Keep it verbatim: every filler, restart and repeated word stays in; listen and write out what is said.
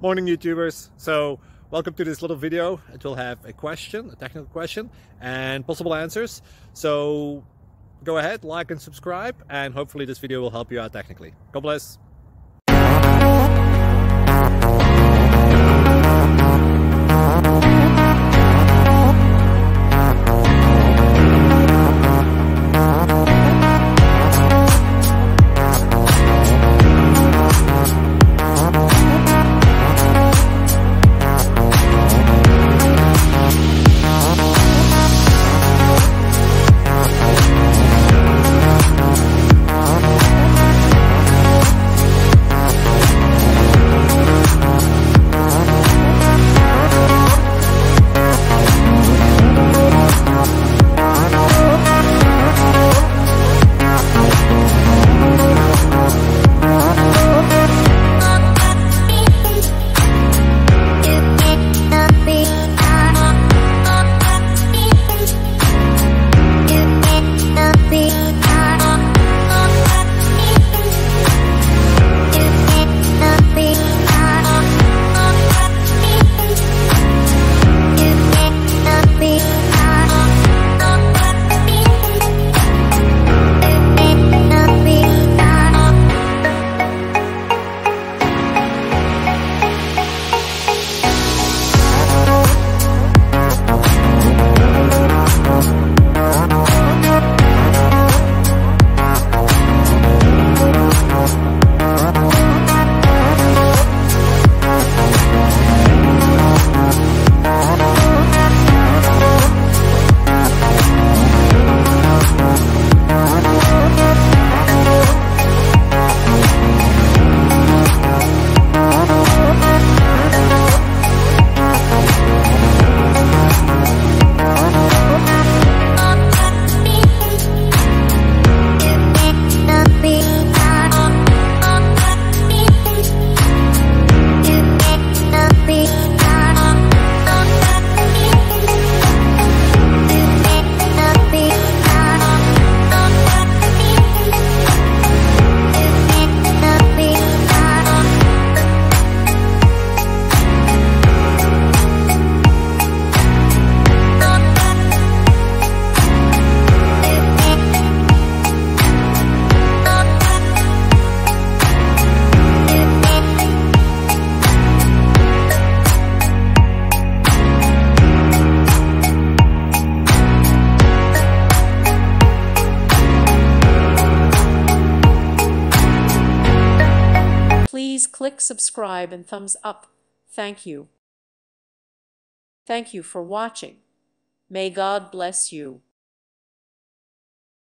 Morning YouTubers. So welcome to this little video. It will have a question, a technical question, and possible answers. So go ahead, like and subscribe, and hopefully this video will help you out technically. God bless. Please click subscribe and thumbs up. Thank you. Thank you for watching. May God bless you.